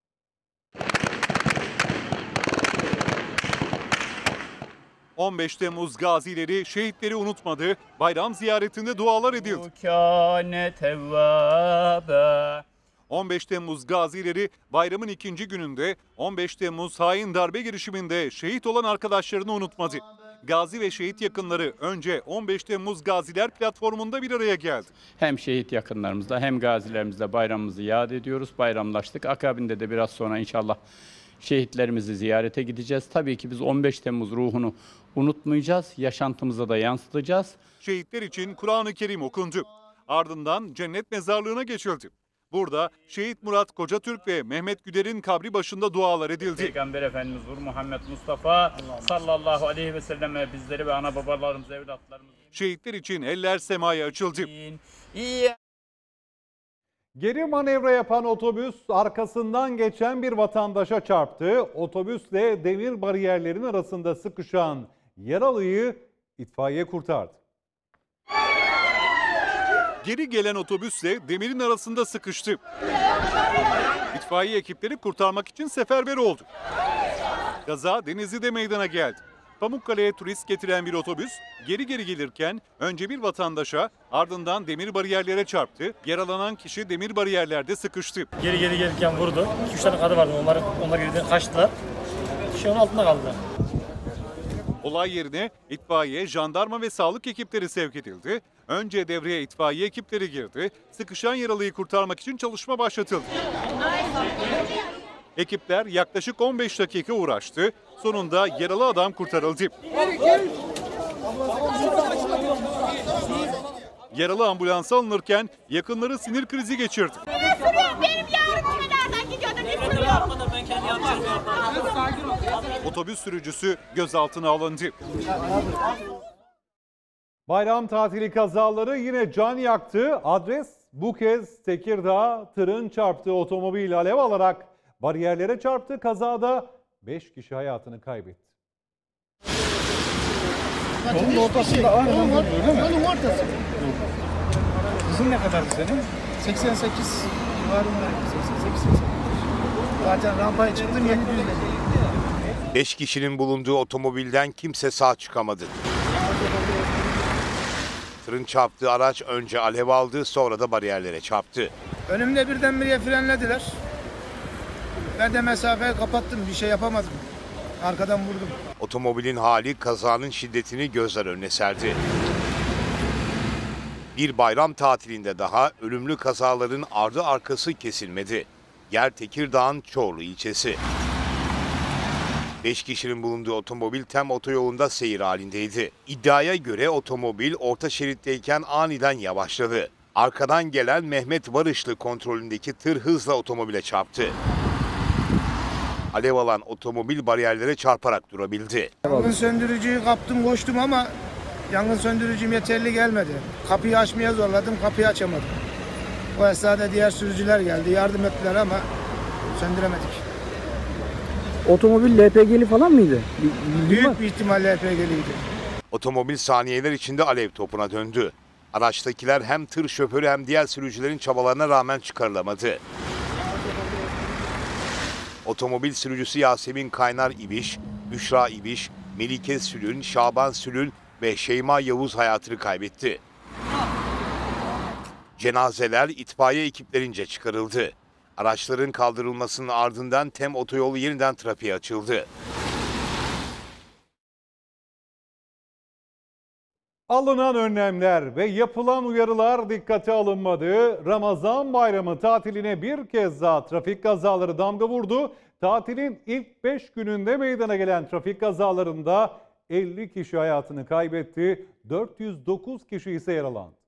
...15 Temmuz gazileri şehitleri unutmadı. Bayram ziyaretinde dualar edildi. 15 Temmuz gazileri bayramın 2. gününde 15 Temmuz hain darbe girişiminde şehit olan arkadaşlarını unutmadı. Gazi ve şehit yakınları önce 15 Temmuz Gaziler platformunda bir araya geldi. Hem şehit yakınlarımızla hem gazilerimizle bayramımızı yad ediyoruz, bayramlaştık. Akabinde de biraz sonra inşallah şehitlerimizi ziyarete gideceğiz. Tabii ki biz 15 Temmuz ruhunu unutmayacağız, yaşantımıza da yansıtacağız. Şehitler için Kur'an-ı Kerim okundu. Ardından cennet mezarlığına geçildi. Burada Şehit Murat Kocatürk ve Mehmet Güder'in kabri başında dualar edildi. Peygamber Efendimiz Muhammed Mustafa sallallahu aleyhi ve selleme bizleri ve ana babalarımızı, evlatlarımızı. Şehitler için eller semaya açıldı. Geri manevra yapan otobüs arkasından geçen bir vatandaşa çarptı. Otobüsle demir bariyerlerin arasında sıkışan yaralıyı itfaiye kurtardı. Geri gelen otobüsle demirin arasında sıkıştı. İtfaiye ekipleri kurtarmak için seferber oldu. Kaza Denizli'de meydana geldi. Pamukkale'ye turist getiren bir otobüs geri gelirken önce bir vatandaşa ardından demir bariyerlere çarptı. Yaralanan kişi demir bariyerlerde sıkıştı. Geri gelirken vurdu. 2-3 tane kadın vardı. Onlar geriden kaçtılar. Kişi onun altında kaldı. Olay yerine itfaiye, jandarma ve sağlık ekipleri sevk edildi. Önce devreye itfaiye ekipleri girdi. Sıkışan yaralıyı kurtarmak için çalışma başlatıldı. Ekipler yaklaşık 15 dakika uğraştı. Sonunda yaralı adam kurtarıldı. Yaralı ambulansa alınırken yakınları sinir krizi geçirdi. Benim yavrum nereden gidiyordu? Otobüs sürücüsü gözaltına alındı. Bayram tatili kazaları yine can yaktı. Adres bu kez Tekirdağ. Tırın çarptığı otomobil alev alarak bariyerlere çarptı. Kazada 5 kişi hayatını kaybetti. Yolun ortasında aynı yolun ortası. Hızın ne kadardı senin? 88 civarında. 88. Zaten rampaya çıktım yeni düzledim. 5 kişinin bulunduğu otomobilden kimse sağ çıkamadı. Tırın çarptığı araç önce alev aldı, sonra da bariyerlere çarptı. Önümde birdenbire frenlediler. Ben de mesafeyi kapattım, bir şey yapamadım. Arkadan vurdum. Otomobilin hali kazanın şiddetini gözler önüne serdi. Bir bayram tatilinde daha ölümlü kazaların ardı arkası kesilmedi. Yer Tekirdağ'ın Çorlu ilçesi. 5 kişinin bulunduğu otomobil TEM otoyolunda seyir halindeydi. İddiaya göre otomobil orta şeritteyken aniden yavaşladı. Arkadan gelen Mehmet Barışlı kontrolündeki tır hızla otomobile çarptı. Alev alan otomobil bariyerlere çarparak durabildi. Yangın söndürücüyü kaptım, koştum ama yangın söndürücüm yeterli gelmedi. Kapıyı açmaya zorladım, kapıyı açamadım. O esnada diğer sürücüler geldi, yardım ettiler ama söndüremedik. Otomobil LPG'li falan mıydı? Büyük bir ihtimalle LPG'liydi. Otomobil saniyeler içinde alev topuna döndü. Araçtakiler hem tır şoförü hem diğer sürücülerin çabalarına rağmen çıkarılamadı. Otomobil sürücüsü Yasemin Kaynar İbiş, Büşra İbiş, Melike Sülün, Şaban Sülün ve Şeyma Yavuz hayatını kaybetti. Cenazeler itfaiye ekiplerince çıkarıldı. Araçların kaldırılmasının ardından TEM otoyolu yeniden trafiğe açıldı. Alınan önlemler ve yapılan uyarılar dikkate alınmadı. Ramazan bayramı tatiline bir kez daha trafik kazaları damga vurdu. Tatilin ilk 5 gününde meydana gelen trafik kazalarında 50 kişi hayatını kaybetti, 409 kişi ise yaralandı.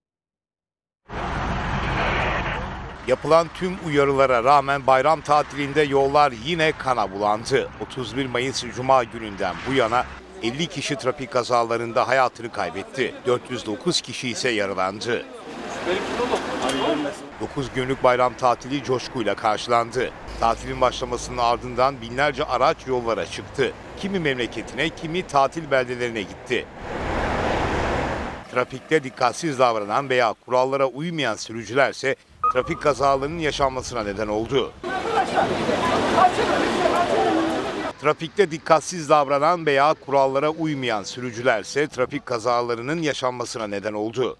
Yapılan tüm uyarılara rağmen bayram tatilinde yollar yine kana bulandı. 31 Mayıs Cuma gününden bu yana 50 kişi trafik kazalarında hayatını kaybetti. 409 kişi ise yaralandı. 9 günlük bayram tatili coşkuyla karşılandı. Tatilin başlamasının ardından binlerce araç yollara çıktı. Kimi memleketine, kimi tatil beldelerine gitti. Trafikte dikkatsiz davranan veya kurallara uymayan sürücülerse trafik kazalarının yaşanmasına neden oldu. Trafikte dikkatsiz davranan veya kurallara uymayan sürücülerse trafik kazalarının yaşanmasına neden oldu.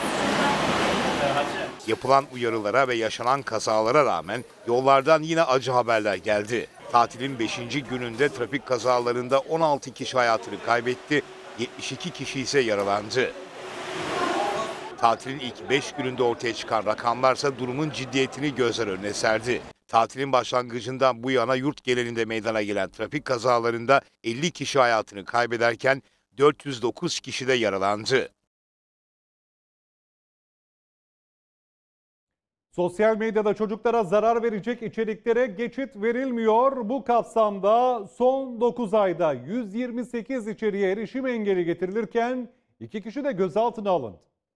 Yapılan uyarılara ve yaşanan kazalara rağmen yollardan yine acı haberler geldi. Tatilin 5. gününde trafik kazalarında 16 kişi hayatını kaybetti, 72 kişi ise yaralandı. Tatilin ilk 5 gününde ortaya çıkan rakamlarsa durumun ciddiyetini gözler önüne serdi. Tatilin başlangıcından bu yana yurt genelinde meydana gelen trafik kazalarında 50 kişi hayatını kaybederken 409 kişi de yaralandı. Sosyal medyada çocuklara zarar verecek içeriklere geçit verilmiyor. Bu kapsamda son 9 ayda 128 içeriğe erişim engeli getirilirken 2 kişi de gözaltına alındı.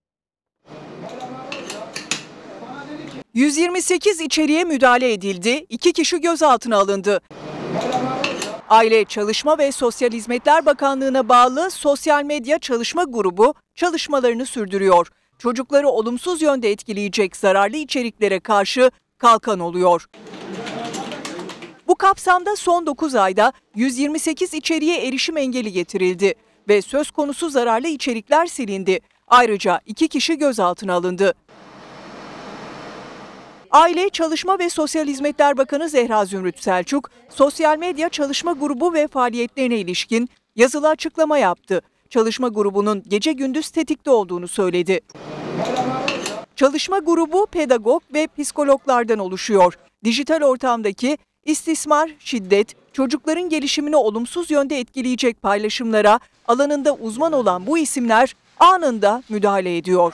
128 içeriğe müdahale edildi, 2 kişi gözaltına alındı. Aile, Çalışma ve Sosyal Hizmetler Bakanlığı'na bağlı Sosyal Medya Çalışma Grubu çalışmalarını sürdürüyor. Çocukları olumsuz yönde etkileyecek zararlı içeriklere karşı kalkan oluyor. Bu kapsamda son 9 ayda 128 içeriğe erişim engeli getirildi ve söz konusu zararlı içerikler silindi. Ayrıca 2 kişi gözaltına alındı. Aile, Çalışma ve Sosyal Hizmetler Bakanı Zehra Zümrüt Selçuk, Sosyal Medya Çalışma Grubu ve faaliyetlerine ilişkin yazılı açıklama yaptı. Çalışma grubunun gece gündüz tetikte olduğunu söyledi. Çalışma grubu pedagog ve psikologlardan oluşuyor. Dijital ortamdaki istismar, şiddet, çocukların gelişimini olumsuz yönde etkileyecek paylaşımlara alanında uzman olan bu isimler anında müdahale ediyor.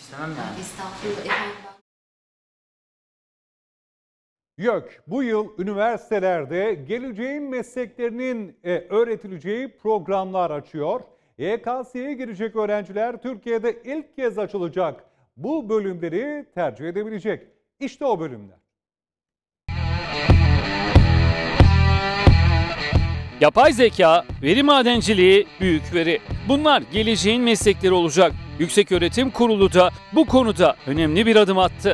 YÖK bu yıl üniversitelerde geleceğin mesleklerinin öğretileceği programlar açıyor. YKS'ye girecek öğrenciler Türkiye'de ilk kez açılacak bu bölümleri tercih edebilecek. İşte o bölümler. Yapay zeka, veri madenciliği, büyük veri. Bunlar geleceğin meslekleri olacak. Yükseköğretim Kurulu da bu konuda önemli bir adım attı.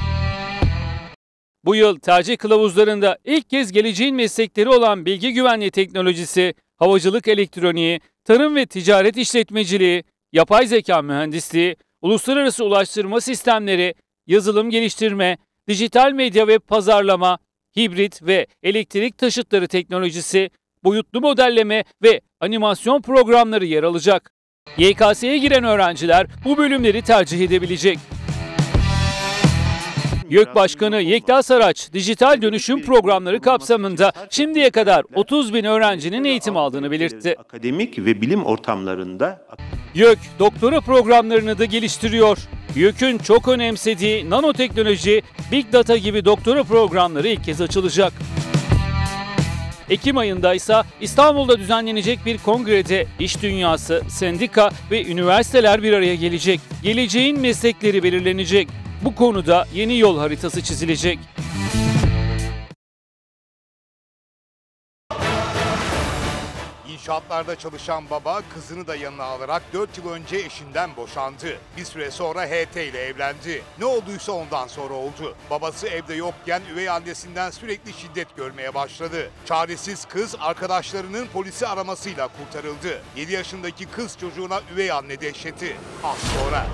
Bu yıl tercih kılavuzlarında ilk kez geleceğin meslekleri olan bilgi güvenliği teknolojisi, havacılık elektroniği, tarım ve ticaret işletmeciliği, yapay zeka mühendisliği, uluslararası ulaştırma sistemleri, yazılım geliştirme, dijital medya ve pazarlama, hibrit ve elektrik taşıtları teknolojisi, boyutlu modelleme ve animasyon programları yer alacak. YKS'ye giren öğrenciler bu bölümleri tercih edebilecek. YÖK Başkanı Yekta Saraç, dijital dönüşüm programları kapsamında şimdiye kadar 30 bin öğrencinin eğitim aldığını belirtti. Akademik ve bilim ortamlarında YÖK doktora programlarını da geliştiriyor. YÖK'ün çok önemsediği nanoteknoloji, big data gibi doktora programları ilk kez açılacak. Ekim ayında ise İstanbul'da düzenlenecek bir kongrede iş dünyası, sendika ve üniversiteler bir araya gelecek. Geleceğin meslekleri belirlenecek. Bu konuda yeni yol haritası çizilecek. İnşaatlarda çalışan baba kızını da yanına alarak 4 yıl önce eşinden boşandı. Bir süre sonra HT ile evlendi. Ne olduysa ondan sonra oldu. Babası evde yokken üvey annesinden sürekli şiddet görmeye başladı. Çaresiz kız arkadaşlarının polisi aramasıyla kurtarıldı. 7 yaşındaki kız çocuğuna üvey anne dehşeti. Az sonra.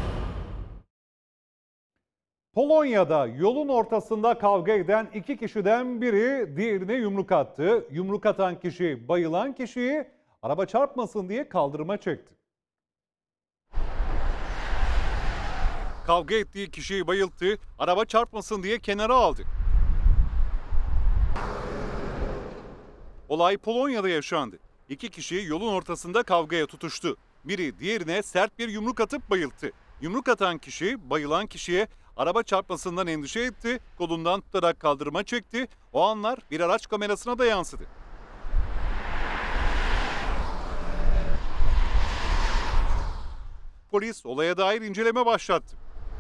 Polonya'da yolun ortasında kavga eden 2 kişiden biri diğerine yumruk attı. Yumruk atan kişi bayılan kişiyi araba çarpmasın diye kaldırıma çekti. Kavga ettiği kişiyi bayılttı, araba çarpmasın diye kenara aldı. Olay Polonya'da yaşandı. İki kişi yolun ortasında kavgaya tutuştu. Biri diğerine sert bir yumruk atıp bayılttı. Yumruk atan kişi bayılan kişiye araba çarpmasından endişe etti, kolundan tutarak kaldırıma çekti. O anlar bir araç kamerasına da yansıdı. Polis olaya dair inceleme başlattı.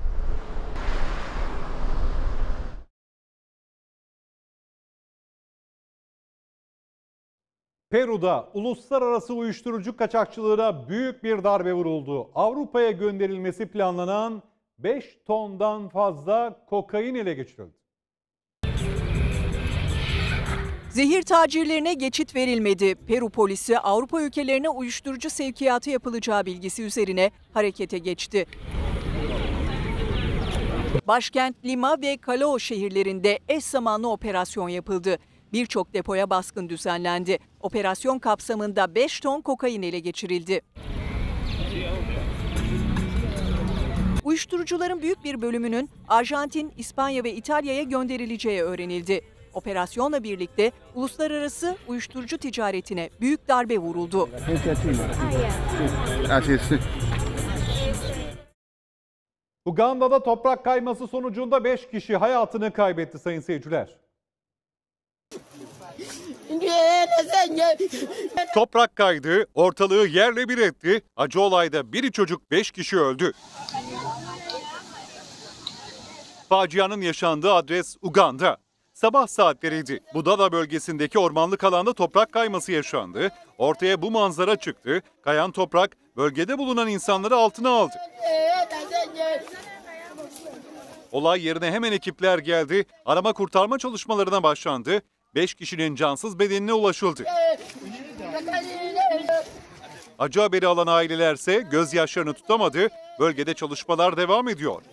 Peru'da uluslararası uyuşturucu kaçakçılığına büyük bir darbe vuruldu. Avrupa'ya gönderilmesi planlanan 5 tondan fazla kokain ele geçirildi. Zehir tacirlerine geçit verilmedi. Peru polisi Avrupa ülkelerine uyuşturucu sevkiyatı yapılacağı bilgisi üzerine harekete geçti. Başkent Lima ve Callao şehirlerinde eş zamanlı operasyon yapıldı. Birçok depoya baskın düzenlendi. Operasyon kapsamında 5 ton kokain ele geçirildi. Uyuşturucuların büyük bir bölümünün Arjantin, İspanya ve İtalya'ya gönderileceği öğrenildi. Operasyonla birlikte uluslararası uyuşturucu ticaretine büyük darbe vuruldu. Uganda'da toprak kayması sonucunda 5 kişi hayatını kaybetti sayın seyirciler. Toprak kaydı, ortalığı yerle bir etti. Acı olayda biri çocuk 5 kişi öldü. Facianın yaşandığı adres Uganda. Sabah saatleriydi. Budada bölgesindeki ormanlık alanda toprak kayması yaşandı. Ortaya bu manzara çıktı. Kayan toprak bölgede bulunan insanları altına aldı. Olay yerine hemen ekipler geldi. Arama kurtarma çalışmalarına başlandı. 5 kişinin cansız bedenine ulaşıldı. Acı haberi alan ailelerse gözyaşlarını tutamadı. Bölgede çalışmalar devam ediyor.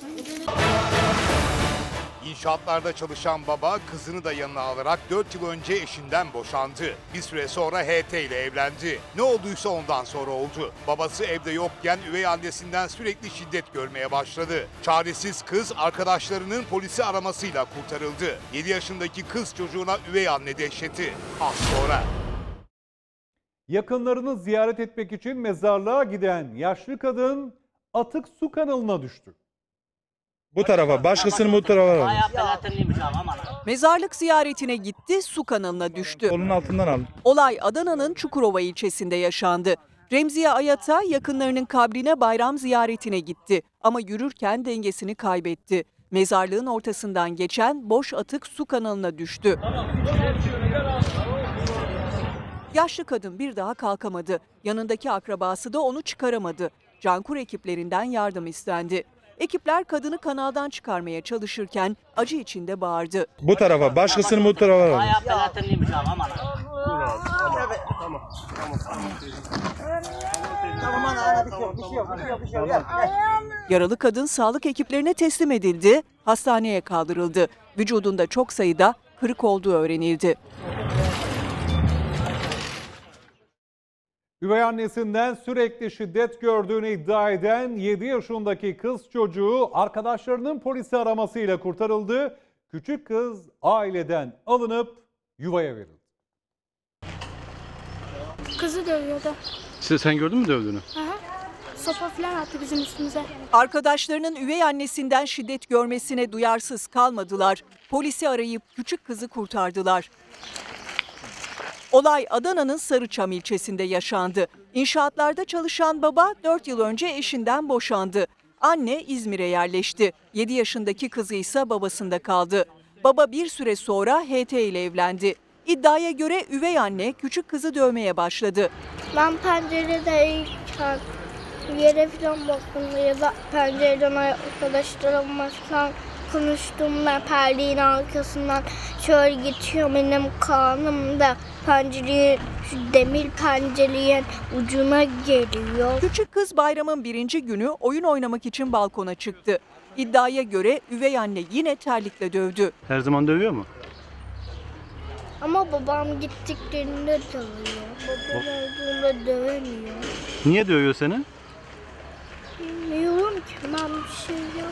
İnşaatlarda çalışan baba kızını da yanına alarak 4 yıl önce eşinden boşandı. Bir süre sonra HT ile evlendi. Ne olduysa ondan sonra oldu. Babası evde yokken üvey annesinden sürekli şiddet görmeye başladı. Çaresiz kız arkadaşlarının polisi aramasıyla kurtarıldı. 7 yaşındaki kız çocuğuna üvey anne dehşeti. Az sonra. Yakınlarını ziyaret etmek için mezarlığa giden yaşlı kadın atık su kanalına düştü. Bu tarafa, başkasını bu tarafa al. Mezarlık ziyaretine gitti, su kanalına düştü. Onun altından al. Olay Adana'nın Çukurova ilçesinde yaşandı. Remziye Ayata yakınlarının kabrine bayram ziyaretine gitti ama yürürken dengesini kaybetti. Mezarlığın ortasından geçen boş atık su kanalına düştü. Yaşlı kadın bir daha kalkamadı. Yanındaki akrabası da onu çıkaramadı. Cankur ekiplerinden yardım istendi. Ekipler kadını kanaldan çıkarmaya çalışırken acı içinde bağırdı. Bu tarafa, başkasını bu tarafa al. Yaralı kadın sağlık ekiplerine teslim edildi, hastaneye kaldırıldı. Vücudunda çok sayıda kırık olduğu öğrenildi. Üvey annesinden sürekli şiddet gördüğünü iddia eden 7 yaşındaki kız çocuğu arkadaşlarının polisi aramasıyla kurtarıldı. Küçük kız aileden alınıp yuvaya verildi. Kızı dövüyordu. Sen gördün mü dövdüğünü? Hı hı. Sopa falan attı bizim üstümüze. Arkadaşlarının üvey annesinden şiddet görmesine duyarsız kalmadılar. Polisi arayıp küçük kızı kurtardılar. Olay Adana'nın Sarıçam ilçesinde yaşandı. İnşaatlarda çalışan baba 4 yıl önce eşinden boşandı. Anne İzmir'e yerleşti. 7 yaşındaki kızı ise babasında kaldı. Baba bir süre sonra HT ile evlendi. İddiaya göre üvey anne küçük kızı dövmeye başladı. Ben penceredeyken yere falan baktım ya da pencereden arkadaşlarımla falan konuştum. Ben perdenin arkasından şöyle geçiyorum, benim kanım da pencereye, şu demir pencerenin ucuna geliyor. Küçük kız bayramın birinci günü oyun oynamak için balkona çıktı. İddiaya göre üvey anne yine terlikle dövdü. Her zaman dövüyor mu? Ama babam gittiklerinde dövüyor. Babam olduğunda dövemiyor. Niye dövüyor seni? Bilmiyorum ki, ben bir şey yok.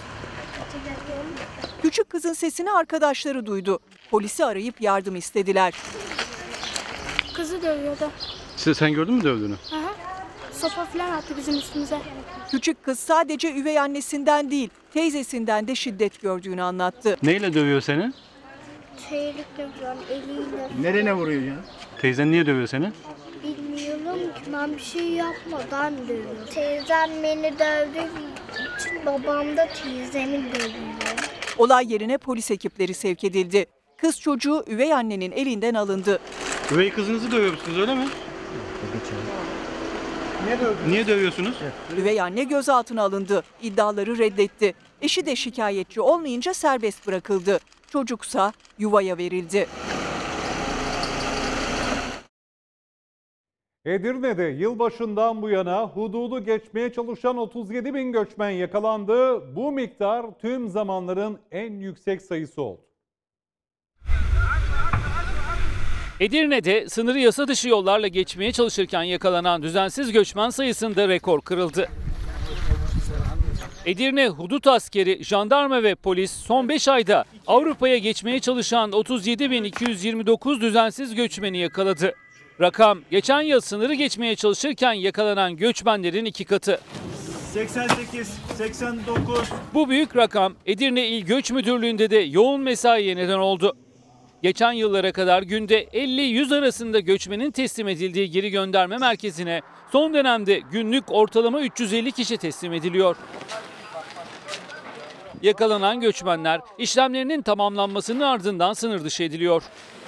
Küçük kızın sesini arkadaşları duydu. Polisi arayıp yardım istediler. kızı dövüyordu. Sen gördün mü dövdüğünü? Aha. Sopa falan attı bizim üstümüze. Küçük kız sadece üvey annesinden değil, teyzesinden de şiddet gördüğünü anlattı. Neyle dövüyor seni? Çeyrekle falan eliyle. Nerene vuruyor ya? Teyzen niye dövüyor seni? Bilmiyorum ki, ben bir şey yapmadan dövüyor. Teyzem beni dövdüğü için babam da teyzemi dövüyor. Olay yerine polis ekipleri sevk edildi. Kız çocuğu üvey annenin elinden alındı. Üvey kızınızı dövüyor musunuz öyle mi? Niye dövüyorsunuz? Üvey anne gözaltına alındı. İddiaları reddetti. Eşi de şikayetçi olmayınca serbest bırakıldı. Çocuksa yuvaya verildi. Edirne'de yılbaşından bu yana hududu geçmeye çalışan 37 bin göçmen yakalandı. Bu miktar tüm zamanların en yüksek sayısı oldu. Edirne'de sınırı yasa dışı yollarla geçmeye çalışırken yakalanan düzensiz göçmen sayısında rekor kırıldı. Edirne hudut askeri, jandarma ve polis son 5 ayda Avrupa'ya geçmeye çalışan 37.229 düzensiz göçmeni yakaladı. Rakam geçen yıl sınırı geçmeye çalışırken yakalanan göçmenlerin 2 katı. 88, 89. Bu büyük rakam Edirne İl Göç Müdürlüğü'nde de yoğun mesaiye neden oldu. Geçen yıllara kadar günde 50-100 arasında göçmenin teslim edildiği geri gönderme merkezine son dönemde günlük ortalama 350 kişi teslim ediliyor. Yakalanan göçmenler işlemlerinin tamamlanmasının ardından sınır dışı ediliyor.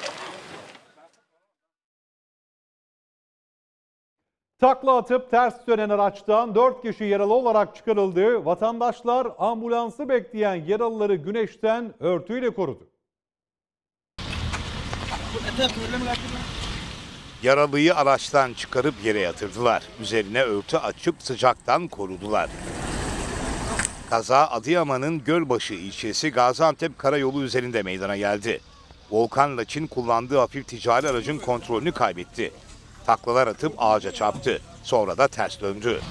Takla atıp ters dönen araçtan 4 kişi yaralı olarak çıkarıldı. Vatandaşlar ambulansı bekleyen yaralıları güneşten örtüyle korudu. Yaralıyı araçtan çıkarıp yere yatırdılar. Üzerine örtü açıp sıcaktan korudular. Kaza Adıyaman'ın Gölbaşı ilçesi Gaziantep Karayolu üzerinde meydana geldi. Volkan Laçin kullandığı hafif ticari aracın kontrolünü kaybetti. Taklalar atıp ağaca çarptı. Sonra da ters döndü.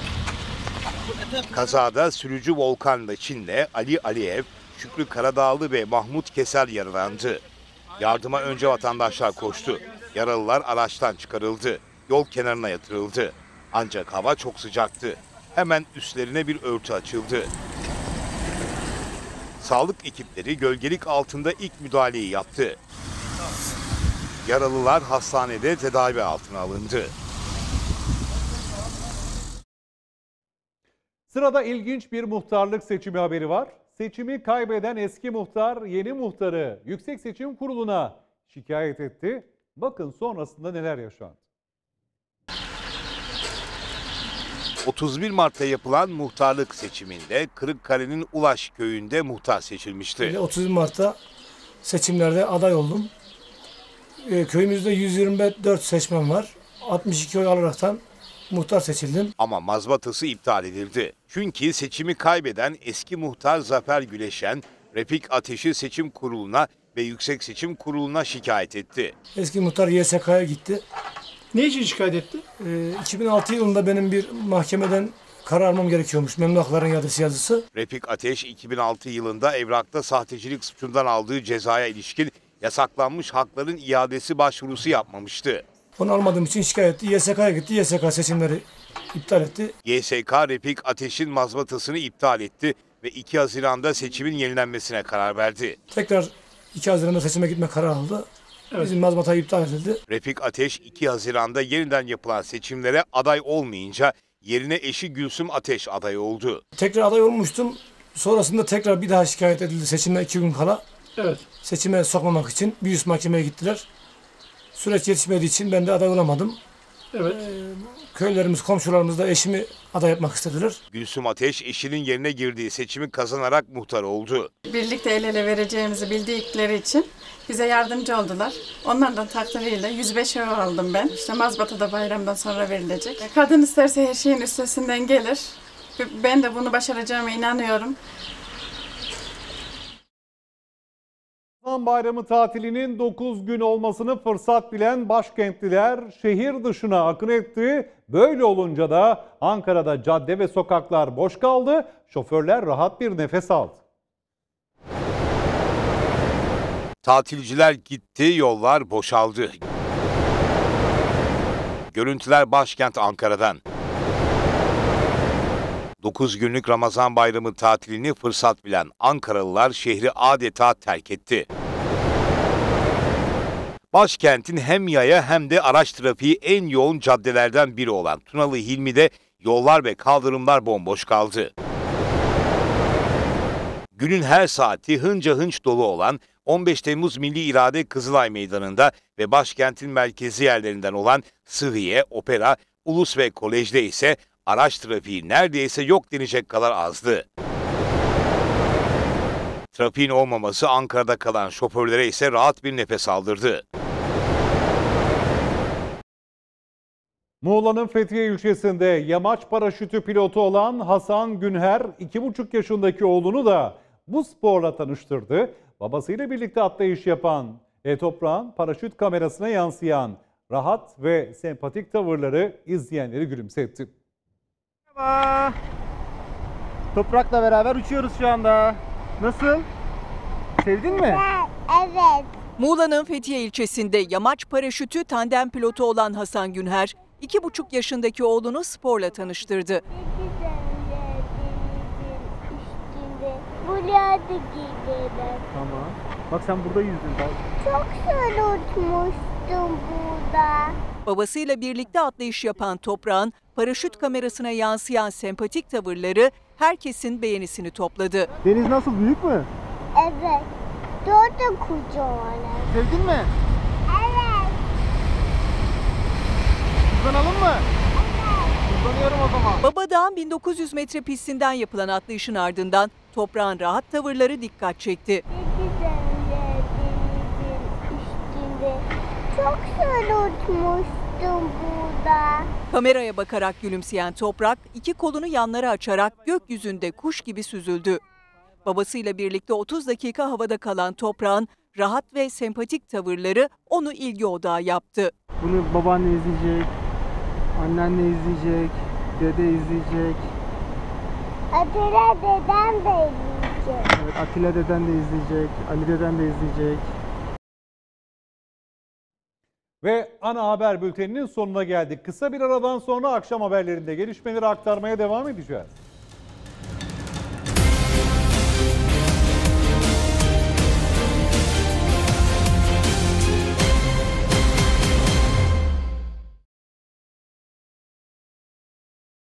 Kazada sürücü Volkan Laçin'le Ali Aliyev, Şükrü Karadağlı ve Mahmut Kesel yaralandı. Yardıma önce vatandaşlar koştu. Yaralılar araçtan çıkarıldı. Yol kenarına yatırıldı. Ancak hava çok sıcaktı. Hemen üstlerine bir örtü açıldı. Sağlık ekipleri gölgelik altında ilk müdahaleyi yaptı. Yaralılar hastanede tedavi altına alındı. Sırada ilginç bir muhtarlık seçimi haberi var. Seçimi kaybeden eski muhtar yeni muhtarı Yüksek Seçim Kurulu'na şikayet etti. Bakın sonrasında neler yaşandı. 31 Mart'ta yapılan muhtarlık seçiminde Kırıkkale'nin Ulaş köyünde muhtar seçilmişti. 31 Mart'ta seçimlerde aday oldum. Köyümüzde 124 seçmen var. 62 oy alaraktan muhtar seçildim. Ama mazbatası iptal edildi. Çünkü seçimi kaybeden eski muhtar Zafer Güleşen, Refik Ateş'i seçim kuruluna ve Yüksek Seçim Kurulu'na şikayet etti. Eski muhtar YSK'ya gitti. Ne için şikayet etti? 2006 yılında benim bir mahkemeden karar almam gerekiyormuş. Memnu Hakların yazısı. Refik Ateş 2006 yılında evrakta sahtecilik suçundan aldığı cezaya ilişkin yasaklanmış hakların iadesi başvurusu yapmamıştı. Onu almadığım için şikayet etti. YSK'ya gitti. YSK seçimleri iptal etti. YSK Refik Ateş'in mazbatasını iptal etti ve 2 Haziran'da seçimin yenilenmesine karar verdi. Tekrar 2 Haziran'da seçime gitme kararı aldı. Evet. Bizim mazbata iptal edildi. Refik Ateş 2 Haziran'da yeniden yapılan seçimlere aday olmayınca yerine eşi Gülsüm Ateş aday oldu. Tekrar aday olmuştum. Sonrasında tekrar bir daha şikayet edildi seçime 2 gün kala. Evet. Seçime sokmamak için bir üst mahkemeye gittiler. Süreç yetişmediği için ben de aday olamadım. Evet. Köylerimiz, komşularımız da eşimi aday yapmak istediler. Gülsüm Ateş eşinin yerine girdiği seçimi kazanarak muhtar oldu. Birlikte el ele vereceğimizi bildikleri için bize yardımcı oldular. Onlardan takdiriyle 105 euro aldım ben. İşte mazbata da bayramdan sonra verilecek. Kadın isterse her şeyin üstesinden gelir. Ben de bunu başaracağıma inanıyorum. Ramazan Bayramı tatilinin 9 gün olmasını fırsat bilen başkentliler şehir dışına akın etti. Böyle olunca da Ankara'da cadde ve sokaklar boş kaldı. Şoförler rahat bir nefes aldı. Tatilciler gitti, yollar boşaldı. Görüntüler başkent Ankara'dan. 9 günlük Ramazan bayramı tatilini fırsat bilen Ankaralılar şehri adeta terk etti. Başkentin hem yaya hem de araç trafiği en yoğun caddelerden biri olan Tunalı Hilmi'de yollar ve kaldırımlar bomboş kaldı. Günün her saati hınca hınç dolu olan 15 Temmuz Milli İrade Kızılay Meydanı'nda ve başkentin merkezi yerlerinden olan Sıhhiye, Opera, Ulus ve Kolej'de ise araç trafiği neredeyse yok denecek kadar azdı. Trafiğin olmaması Ankara'da kalan şoförlere ise rahat bir nefes aldırdı. Muğla'nın Fethiye ilçesinde yamaç paraşütü pilotu olan Hasan Günher 2,5 yaşındaki oğlunu da bu sporla tanıştırdı. Babasıyla birlikte atlayış yapan Toprağ'ın paraşüt kamerasına yansıyan rahat ve sempatik tavırları izleyenleri gülümsetti. Merhaba. Toprak'la beraber uçuyoruz şu anda. Nasıl? Sevdin mi? Evet. Muğla'nın Fethiye ilçesinde yamaç paraşütü tandem pilotu olan Hasan Günher, 2,5 yaşındaki oğlunu sporla tanıştırdı. Tamam. Bak sen burada yüzdün. Çok güzel uçmuştum burada. Babasıyla birlikte atlayış yapan Toprağ'ın paraşüt kamerasına yansıyan sempatik tavırları herkesin beğenisini topladı. Deniz nasıl, büyük mü? Evet. Dört kocaman. Sevdin mi? Evet. Hızlanalım mı? Hızlanıyorum o zaman. Babadağ'ın 1900 metre pistinden yapılan atlayışın ardından Toprağ'ın rahat tavırları dikkat çekti. Çok güzel uçmuştum burada. Kameraya bakarak gülümseyen Toprak, iki kolunu yanlara açarak gökyüzünde kuş gibi süzüldü. Babasıyla birlikte 30 dakika havada kalan Toprak'ın rahat ve sempatik tavırları onu ilgi odağı yaptı. Bunu babaanne izleyecek, annenle izleyecek, dede izleyecek. Atilla dedem de izleyecek. Evet, Atilla deden de izleyecek, Ali deden de izleyecek. Ve ana haber bülteninin sonuna geldik. Kısa bir aradan sonra akşam haberlerinde gelişmeleri aktarmaya devam edeceğiz.